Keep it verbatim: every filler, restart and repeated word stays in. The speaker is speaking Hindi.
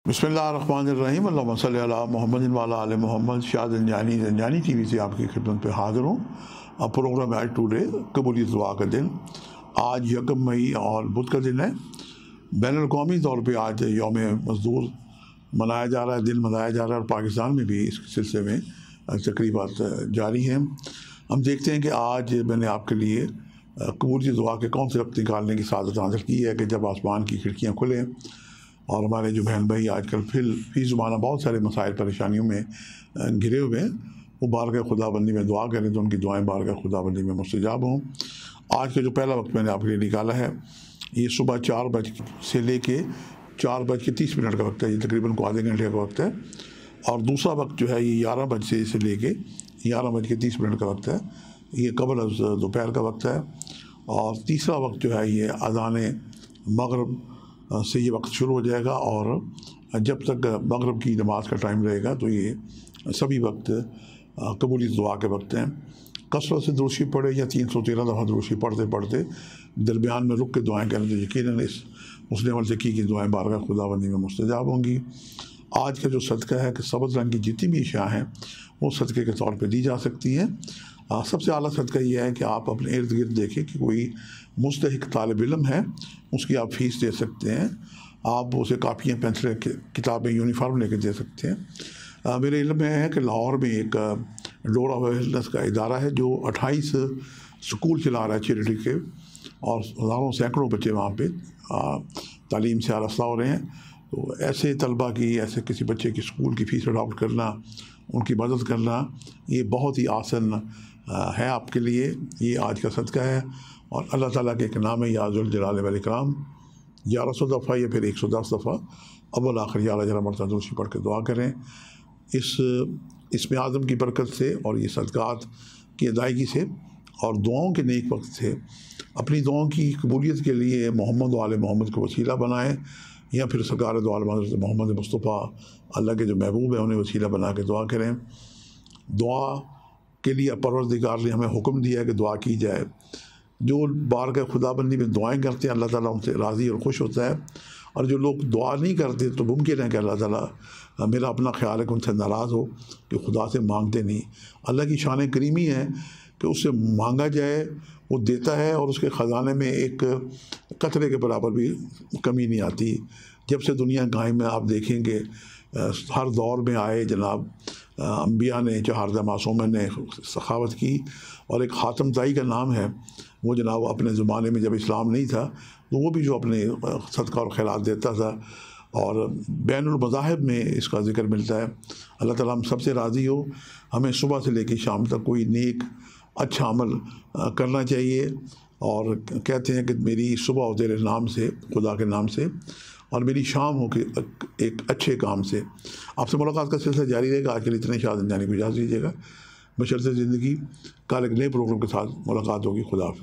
बिस्मिल्लाहिर्रहमानिर्रहीम अल्लाहुम्मा सल्लि अला मुहम्मदिन व अला आलि मुहम्मद। शाद ज़ंजानी ज़ंजानी टी वी से आपकी खिदमत पे हाज़िर हूँ। अब प्रोग्राम है टुडे कबूलियत दुआ का दिन। आज यकम मई और बुध का दिन है। बैनुल अक़वामी तौर पे आज यौम मज़दूर मनाया जा रहा है, दिन मनाया जा रहा है और पाकिस्तान में भी इस सिलसिले में तकरीबात जारी हैं। हम देखते हैं कि आज मैंने आपके लिए कबूलियत दुआ के कौन से वक्त निकालने की सादत हासिल की है कि जब आसमान की खिड़कियाँ खुलें और हमारे जो बहन भाई आजकल फिल फी ज़माना बहुत सारे मसाइल परेशानियों में घिरे हुए हैं, वो बारगाह खुदाबंदी में दुआ करें तो उनकी दुआएं बारगाह खुदाबंदी में मुस्तजाब हों। आज का जो पहला वक्त मैंने आपके लिए निकाला है ये सुबह चार बज से ले कर चार बज के तीस मिनट का वक्त है, ये तकरीबन को आधे घंटे का वक्त है। और दूसरा वक्त जो है ये ग्यारह बज से ले कर ग्यारह बज के तीस मिनट का वक्त है, ये कबल दोपहर का वक्त है। और तीसरा वक्त जो है ये अज़ान मगरिब से ये वक्त शुरू हो जाएगा और जब तक मगरिब की नमाज का टाइम रहेगा तो ये सभी वक्त कबूलियत दुआ के वक्त हैं। कसरत से दुरूशी पढ़े या तीन सौ तेरह दफ़ा दुरूशी पढ़ते पढ़ते दरमियान में रुक के दुआएं करें तो यकीनन इस उसने अमल से की कि दुआएं बारगाह खुदाबंदी में मुस्तजाब होंगी। आज का जो सदका है कि सब्ज़ रंग की जितनी भी अशिया हैं वो सदक़े के तौर पे दी जा सकती हैं। सबसे आला सदका ये है कि आप अपने इर्द गिर्द देखें कि कोई मुस्तहिक तालिब इल्म है, उसकी आप फ़ीस दे सकते हैं, आप उसे कापियाँ पेंसिलें किताबें यूनिफार्म लेके दे सकते हैं। आ, मेरे इल्म में है कि लाहौर में एक डोर ऑफ बिजनेस का इदारा है जो अट्ठाईस स्कूल चला रहा है चैरिटी के, और हज़ारों सैकड़ों बच्चे वहाँ पे तालीम से आरास्ता हो रहे हैं। तो ऐसे तलबा की, ऐसे किसी बच्चे की स्कूल की फ़ीस अडॉप्ट करना, उनकी मदद करना, ये बहुत ही आसान है आपके लिए। ये आज का सदका है और अल्लाह ताला के एक नाम है या ज़ुल जलाल वल इकराम। ग्यारह सौ दफ़ा या फिर एक सौ दस दफ़ा अव्वल आखिर या जरा मरतबा दुरूशी पढ़ के दुआ करें। इस इसमें आज़म की बरकत से और ये सदक़ात की अदायगी से और दुआओं के नेक वक्त से अपनी दुआओं की कबूलियत के लिए मोहम्मद व आले मोहम्मद को वसीला बनाएं या फिर सरकार दो आलम हज़रत मोहम्मद मुस्तफ़ा अल्लाह के जो महबूब है उन्हें वसीला बना के दुआ करें। दुआ के लिए परवरदिगार ने हमें हुक्म दिया है कि दुआ की जाए। जो बारगाह खुदाबंदी में दुआएं करते हैं अल्लाह ताला उनसे राज़ी और खुश होता है, और जो लोग दुआ नहीं करते तो मुमकिन है कि अल्लाह ताला, मेरा अपना ख्याल है कि उनसे नाराज़ हो कि खुदा से मांगते नहीं। अल्लाह की शान करीमी है कि उससे मांगा जाए वो देता है और उसके ख़जाने में एक कतरे के बराबर भी कमी नहीं आती। जब से दुनिया कायम है आप देखेंगे हर दौर में आए जनाब अम्बिया ने, चहारदा मासूम ने सखावत की, और एक ख़ातम ताई का नाम है वो जनाब अपने ज़माने में जब इस्लाम नहीं था तो वो भी जो अपने सदका और खैरात देता था, और बैनुल मज़ाहिब में इसका ज़िक्र मिलता है। अल्लाह ताला हम सबसे राज़ी हो, हमें सुबह से लेकर शाम तक कोई नेक अच्छा अमल करना चाहिए। और कहते हैं कि मेरी सुबह हो तेरे नाम से, खुदा के नाम से, और मेरी शाम हो के एक अच्छे काम से। आपसे मुलाकात का सिलसिला जारी रहेगा। आज के लिए इतने शाद जाने को इजाज़त दीजिएगा। बशर्ते ज़िंदगी कल एक नए प्रोग्राम के साथ मुलाकात होगी। खुदा हाफ़िज़।